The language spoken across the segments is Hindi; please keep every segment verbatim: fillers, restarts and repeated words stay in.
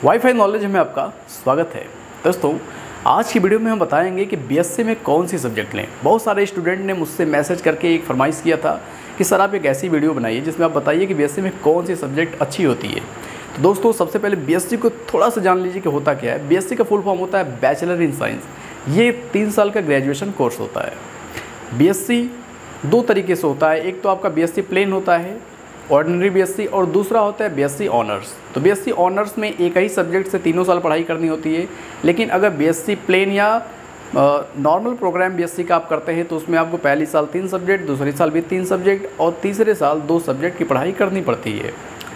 वाईफाई नॉलेज में आपका स्वागत है। दोस्तों, आज की वीडियो में हम बताएंगे कि बीएससी में कौन सी सब्जेक्ट लें। बहुत सारे स्टूडेंट ने मुझसे मैसेज करके एक फरमाइश किया था कि सर आप एक ऐसी वीडियो बनाइए जिसमें आप बताइए कि बीएससी में कौन सी सब्जेक्ट अच्छी होती है। तो दोस्तों, सबसे पहले बीएससी को थोड़ा सा जान लीजिए कि होता क्या है। बीएससी का फुल फॉर्म होता है बैचलर इन साइंस। ये तीन साल का ग्रेजुएशन कोर्स होता है। बीएससी दो तरीके से होता है, एक तो आपका बीएससी प्लेन होता है, ऑर्डिनरी बीएससी, और दूसरा होता है बीएससी ऑनर्स। तो बीएससी ऑनर्स में एक ही सब्जेक्ट से तीनों साल पढ़ाई करनी होती है। लेकिन अगर बीएससी प्लेन या नॉर्मल प्रोग्राम बीएससी का आप करते हैं तो उसमें आपको पहली साल तीन सब्जेक्ट, दूसरी साल भी तीन सब्जेक्ट और तीसरे साल दो सब्जेक्ट की पढ़ाई करनी पड़ती है।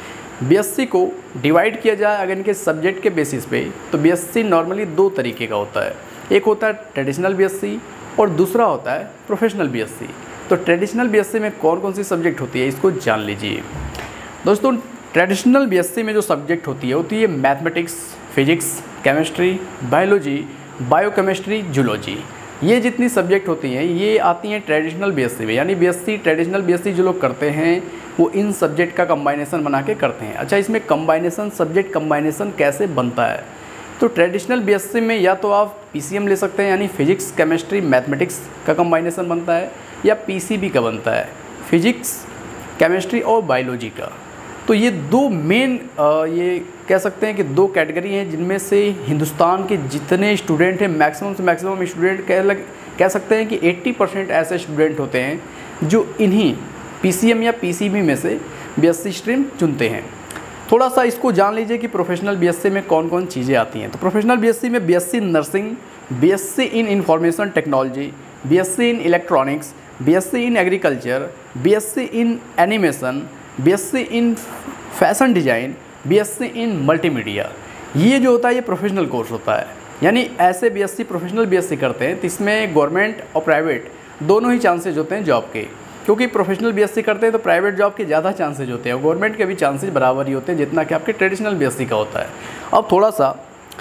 बीएससी को डिवाइड किया जाए अगर इनके सब्जेक्ट के बेसिस पे तो बीएससी नॉर्मली दो तरीके का होता है। एक होता है ट्रेडिशनल बीएससी और दूसरा होता है प्रोफेशनल बीएससी। तो ट्रेडिशनल बीएससी में कौन कौन सी सब्जेक्ट होती है इसको जान लीजिए। दोस्तों, ट्रेडिशनल बीएससी में जो सब्जेक्ट होती है होती है mathematics, physics, chemistry, biology, biochemistry, zoology. ये जितनी सब्जेक्ट होती हैं ये आती हैं ट्रेडिशनल बीएससी में। यानी बीएससी ट्रेडिशनल बीएससी जो लोग करते हैं वो इन सब्जेक्ट का कंबाइनेशन बना के करते हैं। अच्छा, इसमें कंबाइनेशन सब्जेक्ट कंबाइनेशन कैसे बनता है? तो ट्रेडिशनल बीएससी में या तो आप पीसीएम ले सकते हैं, यानी फिजिक्स, केमिस्ट्री, मैथमेटिक्स का कंबाइनेशन बनता है, या पीसीबी का बनता है, फिजिक्स, केमिस्ट्री और बायोलॉजी का। तो ये दो मेन ये कह सकते हैं कि दो कैटेगरी हैं जिनमें से हिंदुस्तान के जितने स्टूडेंट हैं मैक्सिमम से मैक्सिमम स्टूडेंट कह लग कह सकते हैं कि अस्सी परसेंट ऐसे स्टूडेंट होते हैं जो इन्हीं पीसीएम या पीसीबी में से बीएससी स्ट्रीम चुनते हैं। थोड़ा सा इसको जान लीजिए कि प्रोफेशनल बीएससी में कौन कौन चीज़ें आती हैं। तो प्रोफेशनल बीएससी में BSc nursing, BSc in information technology, BSc in electronics, BSc in agriculture, BSc in animation, BSc in fashion design, BSc in multimedia. ये जो होता है ये प्रोफेशनल कोर्स होता है। यानी ऐसे बीएससी प्रोफेशनल बीएससी करते हैं तो इसमें गवर्नमेंट और प्राइवेट दोनों ही चांसेज होते हैं जॉब के। क्योंकि प्रोफेशनल बीएससी करते हैं तो प्राइवेट जॉब के ज़्यादा चांसेज होते हैं और गवर्नमेंट के भी चांसेज बराबर ही होते हैं जितना कि आपके ट्रेडिशनल बीएससी का होता है। अब थोड़ा सा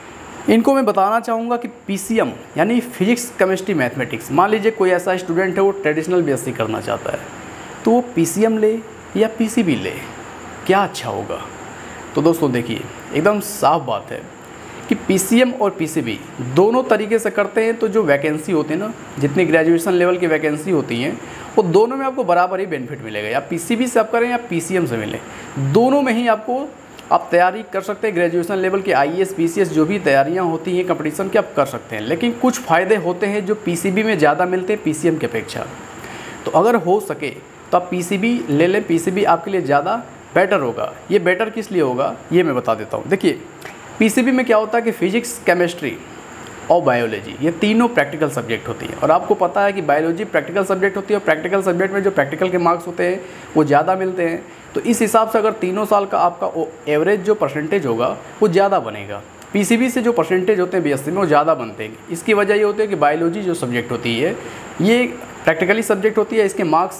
इनको मैं बताना चाहूँगा कि पीसीएम यानी फिजिक्स, केमिस्ट्री, मैथमेटिक्स, मान लीजिए कोई ऐसा स्टूडेंट है वो ट्रेडिशनल बीएससी करना चाहता है तो वो पीसीएम ले या पीसीबी ले, क्या अच्छा होगा? तो दोस्तों देखिए, एकदम साफ बात है कि पीसीएम और पीसीबी दोनों तरीके से करते हैं तो जो वैकेंसी होती है ना, जितनी ग्रेजुएशन लेवल की वैकेंसी होती हैं वो दोनों में आपको बराबर ही बेनिफिट मिलेगा। या पीसीबी से आप करें या पीसीएम से मिले, दोनों में ही आपको आप तैयारी कर सकते हैं। ग्रेजुएशन लेवल के आईएएस, पीसीएस जो भी तैयारियां होती हैं कंपटीशन की आप कर सकते हैं। लेकिन कुछ फ़ायदे होते हैं जो पीसीबी में ज़्यादा मिलते हैं पीसीएम की अपेक्षा। तो अगर हो सके तो आप पीसीबी ले लें, पीसीबी आपके लिए ज़्यादा बेटर होगा। ये बेटर किस लिए होगा ये मैं बता देता हूँ। देखिए, पीसीबी में क्या होता है कि फिजिक्स, केमिस्ट्री और बायोलॉजी ये तीनों प्रैक्टिकल सब्जेक्ट होती हैं। और आपको पता है कि बायोलॉजी प्रैक्टिकल सब्जेक्ट होती है और प्रैक्टिकल सब्जेक्ट में जो प्रैक्टिकल के मार्क्स होते हैं वो ज़्यादा मिलते हैं। तो इस हिसाब से अगर तीनों साल का आपका एवरेज जो परसेंटेज होगा वो ज़्यादा बनेगा। पीसीबी से जो परसेंटेज होते हैं बीएससी में वो ज़्यादा बनते हैं। इसकी वजह ये होती है कि बायोलॉजी जो सब्जेक्ट होती है ये प्रैक्टिकली सब्जेक्ट होती है, इसके मार्क्स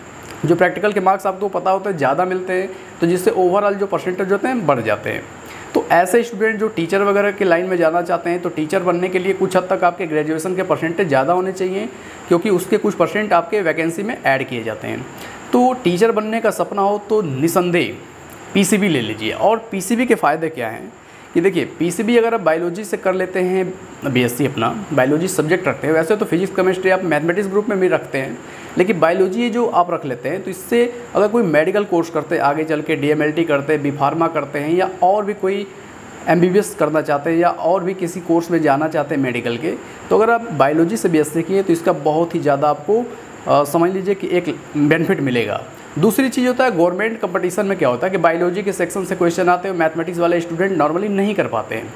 जो प्रैक्टिकल के मार्क्स आपको पता होता है ज़्यादा मिलते हैं, तो जिससे ओवरऑल जो परसेंटेज होते हैं बढ़ जाते हैं। तो ऐसे स्टूडेंट जो टीचर वगैरह की लाइन में जाना चाहते हैं तो टीचर बनने के लिए कुछ हद तक आपके ग्रेजुएशन के परसेंटेज ज़्यादा होने चाहिए, क्योंकि उसके कुछ परसेंट आपके वैकेंसी में ऐड किए जाते हैं। तो टीचर बनने का सपना हो तो निसंदेह पीसीबी ले लीजिए। और पीसीबी के फ़ायदे क्या हैं कि देखिए, पीसीबी अगर आप बायोलॉजी से कर लेते हैं बीएससी, अपना बायोलॉजी सब्जेक्ट रखते हैं, वैसे तो फिजिक्स, केमिस्ट्री आप मैथमेटिक्स ग्रुप में भी रखते हैं, लेकिन बायोलॉजी जो आप रख लेते हैं तो इससे अगर कोई मेडिकल कोर्स करते हैं, आगे चल के डीएमएलटी करते हैं, बी फार्मा करते हैं, या और भी कोई एमबीबीएस करना चाहते हैं या और भी किसी कोर्स में जाना चाहते हैं मेडिकल के, तो अगर आप बायोलॉजी से बीएससी किए तो इसका बहुत ही ज़्यादा आपको आ, समझ लीजिए कि एक बेनिफिट मिलेगा। दूसरी चीज़ होता है गवर्नमेंट कंपटीशन में क्या होता है कि बायोलॉजी के सेक्शन से क्वेश्चन आते हैं, मैथमेटिक्स वाले स्टूडेंट नॉर्मली नहीं कर पाते हैं।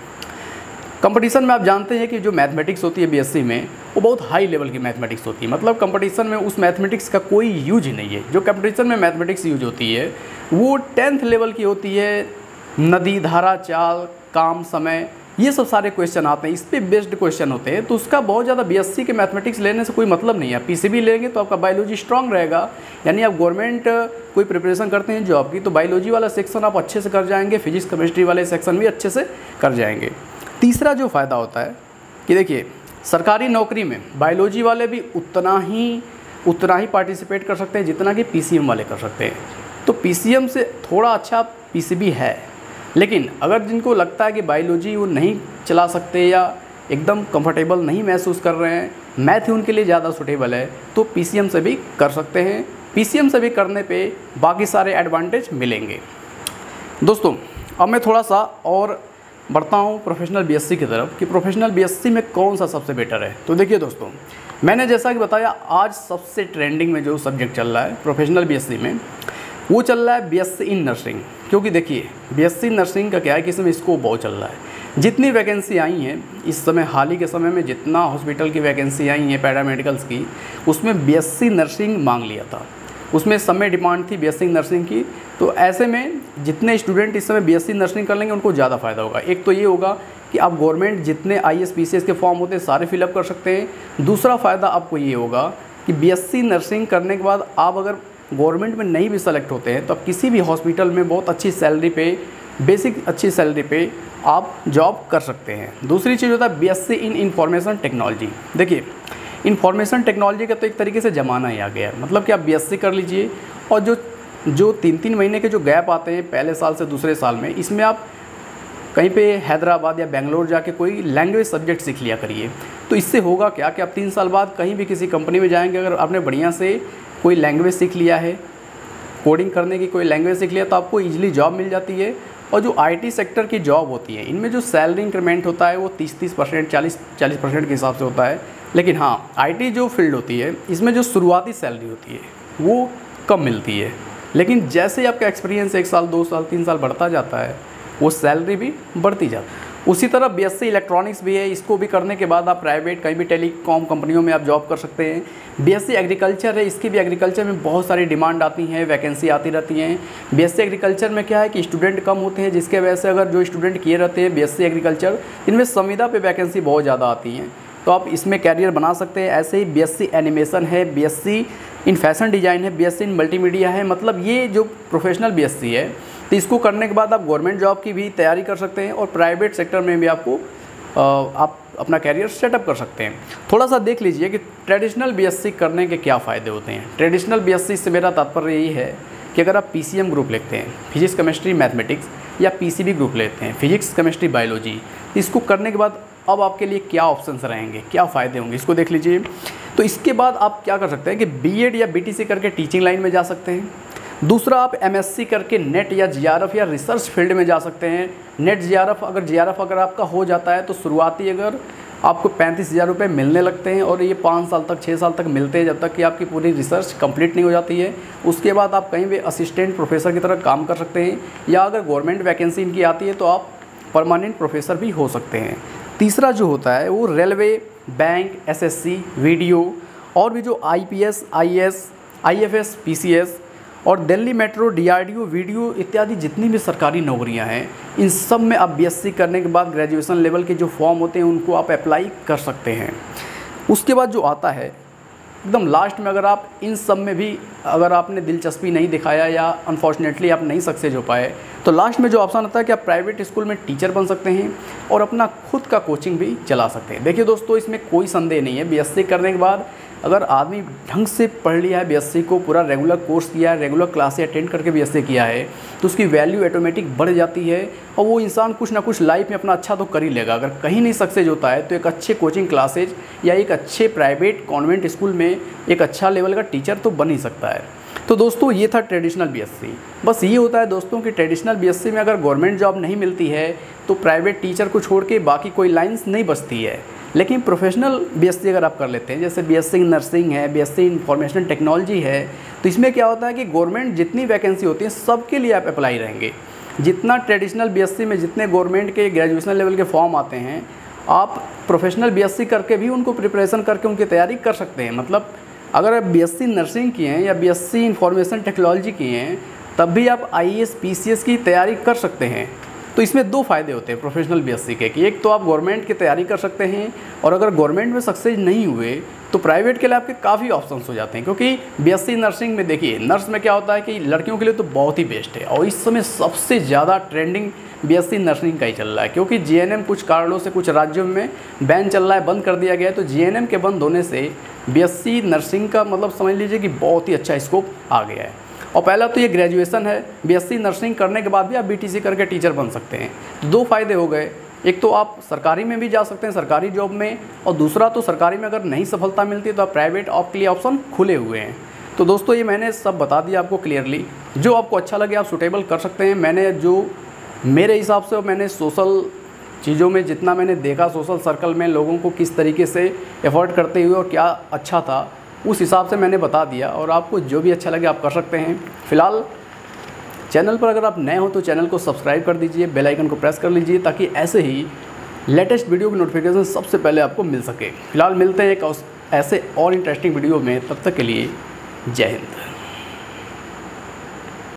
कंपटीशन में आप जानते हैं कि जो मैथमेटिक्स होती है बीएससी में वो बहुत हाई लेवल की मैथमेटिक्स होती है। मतलब कंपटीशन में उस मैथमेटिक्स का कोई यूज ही नहीं है। जो कंपटीशन में मैथमेटिक्स यूज होती है वो टेंथ लेवल की होती है। नदी, धारा, चाल, काम, समय, ये सब सारे क्वेश्चन आते हैं, इस पे बेस्ड क्वेश्चन होते हैं। तो उसका बहुत ज़्यादा बीएससी के मैथमेटिक्स लेने से कोई मतलब नहीं है। पीसीबी लेंगे तो आपका बायोलॉजी स्ट्रांग रहेगा। यानी आप गवर्नमेंट कोई प्रिपरेशन करते हैं जॉब की तो बायोलॉजी वाला सेक्शन आप अच्छे से कर जाएंगे, फिजिक्स, केमिस्ट्री वाले सेक्शन भी अच्छे से कर जाएंगे। तीसरा जो फ़ायदा होता है कि देखिए, सरकारी नौकरी में बायोलॉजी वाले भी उतना ही उतना ही पार्टिसिपेट कर सकते हैं जितना कि पीसीएम वाले कर सकते हैं। तो पीसीएम से थोड़ा अच्छा पीसीबी है, लेकिन अगर जिनको लगता है कि बायोलॉजी वो नहीं चला सकते या एकदम कंफर्टेबल नहीं महसूस कर रहे हैं, मैथ ही उनके लिए ज़्यादा सूटेबल है, तो पीसीएम से भी कर सकते हैं। पीसीएम से भी करने पे बाकी सारे एडवांटेज मिलेंगे। दोस्तों अब मैं थोड़ा सा और बढ़ता हूँ प्रोफेशनल बीएससी की तरफ कि प्रोफेशनल बीएससी में कौन सा सबसे बेटर है। तो देखिए दोस्तों, मैंने जैसा कि बताया आज सबसे ट्रेंडिंग में जो सब्जेक्ट चल रहा है प्रोफेशनल बीएससी में, वो चल रहा है बीएससी इन नर्सिंग। क्योंकि देखिए बीएससी नर्सिंग का क्या है कि इसमें स्कोप बहुत चल रहा है। जितनी वैकेंसी आई हैं इस समय, हाल ही के समय में जितना हॉस्पिटल की वैकेंसी आई हैं पैरामेडिकल्स की, उसमें बीएससी नर्सिंग मांग लिया था, उसमें समय डिमांड थी बीएससी नर्सिंग की। तो ऐसे में जितने स्टूडेंट इस समय बीएससी नर्सिंग कर लेंगे उनको ज़्यादा फ़ायदा होगा। एक तो ये होगा कि आप गवर्नमेंट जितने आईएएस पीसीएस के फॉर्म होते हैं सारे फिलअप कर सकते हैं। दूसरा फ़ायदा आपको ये होगा कि बीएससी नर्सिंग करने के बाद आप अगर गवर्नमेंट में नहीं भी सेलेक्ट होते हैं तो आप किसी भी हॉस्पिटल में बहुत अच्छी सैलरी पे, बेसिक अच्छी सैलरी पे आप जॉब कर सकते हैं। दूसरी चीज़ होता है बीएससी इन इंफॉर्मेशन टेक्नोलॉजी। देखिए इंफॉर्मेशन टेक्नोलॉजी का तो एक तरीके से ज़माना ही आ गया है। मतलब कि आप बीएससी कर लीजिए और जो जो तीन तीन महीने के जो गैप आते हैं पहले साल से दूसरे साल में, इसमें आप कहीं पे हैदराबाद या बेंगलोर जाके कोई लैंग्वेज सब्जेक्ट सीख लिया करिए। तो इससे होगा क्या कि आप तीन साल बाद कहीं भी किसी कंपनी में जाएंगे, अगर आपने बढ़िया से कोई लैंग्वेज सीख लिया है, कोडिंग करने की कोई लैंग्वेज सीख लिया, तो आपको ईजिली जॉब मिल जाती है। और जो आईटी सेक्टर की जॉब होती है इनमें जो सैलरी इंक्रीमेंट होता है वो तीस तीस परसेंट चालीस चालीस परसेंट के हिसाब से होता है। लेकिन हाँ, आईटी जो फील्ड होती है इसमें जो शुरुआती सैलरी होती है वो कम मिलती है, लेकिन जैसे ही आपका एक्सपीरियंस एक साल दो साल तीन साल बढ़ता जाता है वो सैलरी भी बढ़ती जाती है। उसी तरह बीएससी इलेक्ट्रॉनिक्स भी है, इसको भी करने के बाद आप प्राइवेट कहीं भी टेलीकॉम कंपनियों में आप जॉब कर सकते हैं। बीएससी एग्रीकल्चर है, इसकी भी एग्रीकल्चर में बहुत सारी डिमांड आती हैं, वैकेंसी आती रहती हैं। बीएससी एग्रीकल्चर में क्या है कि स्टूडेंट कम होते हैं, जिसके वजह से अगर जो स्टूडेंट किए रहते हैं बीएससी एग्रीकल्चर, इनमें संविदा पे वैकेंसी बहुत ज़्यादा आती हैं, तो आप इसमें कैरियर बना सकते हैं। ऐसे ही बीएससी एनिमेशन है, बीएससी इन फैशन डिज़ाइन है, बीएससी इन मल्टीमीडिया है। मतलब ये जो प्रोफेशनल बीएससी है तो इसको करने के बाद आप गवर्नमेंट जॉब की भी तैयारी कर सकते हैं और प्राइवेट सेक्टर में भी आपको आप अपना कैरियर सेटअप कर सकते हैं। थोड़ा सा देख लीजिए कि ट्रेडिशनल बीएससी करने के क्या फ़ायदे होते हैं। ट्रेडिशनल बीएससी से मेरा तात्पर्य यही है कि अगर आप पीसीएम ग्रुप लेते हैं, फिजिक्स केमिस्ट्री मैथमेटिक्स, या पीसीबी ग्रुप लेते हैं, फिजिक्स केमिस्ट्री बायोलॉजी, इसको करने के बाद अब आपके लिए क्या ऑप्शंस रहेंगे, क्या फ़ायदे होंगे, इसको देख लीजिए। तो इसके बाद आप क्या कर सकते हैं कि बीएड या बीटीसी करके टीचिंग लाइन में जा सकते हैं। दूसरा, आप एमएससी करके नेट या जीआरएफ या रिसर्च फील्ड में जा सकते हैं। नेट जीआरएफ अगर जीआरएफ अगर आपका हो जाता है तो शुरुआती अगर आपको पैंतीस हज़ार रुपये मिलने लगते हैं और ये पाँच साल तक छः साल तक मिलते हैं जब तक कि आपकी पूरी रिसर्च कंप्लीट नहीं हो जाती है। उसके बाद आप कहीं भी असिस्टेंट प्रोफेसर की तरह काम कर सकते हैं, या अगर गवर्नमेंट वैकेंसी इनकी आती है तो आप परमानेंट प्रोफेसर भी हो सकते हैं। तीसरा जो होता है वो रेलवे, बैंक, एसएससी, वीडियो और भी जो आईपीएस, आईएएस, आईएफएस, पीसीएस और दिल्ली मेट्रो, डीआरडीओ, वीडियो इत्यादि जितनी भी सरकारी नौकरियां हैं, इन सब में आप बीएससी करने के बाद ग्रेजुएशन लेवल के जो फॉर्म होते हैं उनको आप अप्लाई कर सकते हैं। उसके बाद जो आता है एकदम लास्ट में, अगर आप इन सब में भी अगर आपने दिलचस्पी नहीं दिखाया या अनफॉर्चुनेटली आप नहीं सक्सेस हो पाए, तो लास्ट में जो ऑप्शन आता है कि आप प्राइवेट स्कूल में टीचर बन सकते हैं और अपना खुद का कोचिंग भी चला सकते हैं। देखिए दोस्तों, इसमें कोई संदेह नहीं है, बीएससी करने के बाद अगर आदमी ढंग से पढ़ लिया है, बीएससी को पूरा रेगुलर कोर्स किया है, रेगुलर क्लासें अटेंड करके बीएससी किया है, तो उसकी वैल्यू ऑटोमेटिक बढ़ जाती है और वो इंसान कुछ ना कुछ लाइफ में अपना अच्छा तो कर ही लेगा। अगर कहीं नहीं सक्सेस होता है तो एक अच्छे कोचिंग क्लासेज या एक अच्छे प्राइवेट कॉन्वेंट स्कूल में एक अच्छा लेवल का टीचर तो बन ही सकता है। तो दोस्तों ये था ट्रेडिशनल बीएससी। बस ये होता है दोस्तों कि ट्रेडिशनल बीएससी में अगर गवर्नमेंट जॉब नहीं मिलती है तो प्राइवेट टीचर को छोड़ के बाकी कोई लाइन्स नहीं बचती है। लेकिन प्रोफेशनल बीएससी अगर आप कर लेते हैं, जैसे बीएससी नर्सिंग है, बीएससी इंफॉर्मेशन टेक्नोलॉजी है, तो इसमें क्या होता है कि गवर्नमेंट जितनी वैकेंसी होती है सबके लिए आप अप्लाई रहेंगे। जितना ट्रेडिशनल बीएससी में जितने गवर्नमेंट के ग्रेजुएशन लेवल के फॉर्म आते हैं, आप प्रोफेशनल बीएससी करके भी उनको प्रिपरेशन करके उनकी तैयारी कर सकते हैं। मतलब अगर आप बीएससी नर्सिंग किए हैं या बीएससी इंफॉर्मेशन टेक्नोलॉजी किए हैं, तब भी आप आईएएस, पीसीएस की तैयारी कर सकते हैं। तो इसमें दो फ़ायदे होते हैं प्रोफेशनल बीएससी के, कि एक तो आप गवर्नमेंट की तैयारी कर सकते हैं, और अगर गवर्नमेंट में सक्सेस नहीं हुए तो प्राइवेट के लिए आपके काफ़ी ऑप्शंस हो जाते हैं। क्योंकि बीएससी नर्सिंग में देखिए, नर्स में क्या होता है कि लड़कियों के लिए तो बहुत ही बेस्ट है, और इस समय सबसे ज़्यादा ट्रेंडिंग बीएससी नर्सिंग का ही चल रहा है। क्योंकि जीएनएम कुछ कारणों से कुछ राज्यों में बैन चल रहा है, बंद कर दिया गया है, तो जीएनएम के बंद होने से बीएससी नर्सिंग का मतलब समझ लीजिए कि बहुत ही अच्छा स्कोप आ गया है। और पहला तो ये ग्रेजुएशन है, बीएससी नर्सिंग करने के बाद भी आप बीटीसी करके टीचर बन सकते हैं। तो दो फ़ायदे हो गए, एक तो आप सरकारी में भी जा सकते हैं, सरकारी जॉब में, और दूसरा तो सरकारी में अगर नहीं सफलता मिलती तो आप प्राइवेट आपके लिए ऑप्शन खुले हुए हैं। तो दोस्तों ये मैंने सब बता दिया आपको क्लियरली, जो आपको अच्छा लगे आप सूटेबल कर सकते हैं। मैंने जो मेरे हिसाब से मैंने सोशल चीज़ों में जितना मैंने देखा, सोशल सर्कल में लोगों को किस तरीके से एफर्ट करते हुए और क्या अच्छा था, उस हिसाब से मैंने बता दिया, और आपको जो भी अच्छा लगे आप कर सकते हैं। फ़िलहाल चैनल पर अगर आप नए हो तो चैनल को सब्सक्राइब कर दीजिए, बेल आइकन को प्रेस कर लीजिए, ताकि ऐसे ही लेटेस्ट वीडियो की नोटिफिकेशन सबसे पहले आपको मिल सके। फ़िलहाल मिलते हैं एक ऐसे और इंटरेस्टिंग वीडियो में, तब तक के लिए जय हिंद।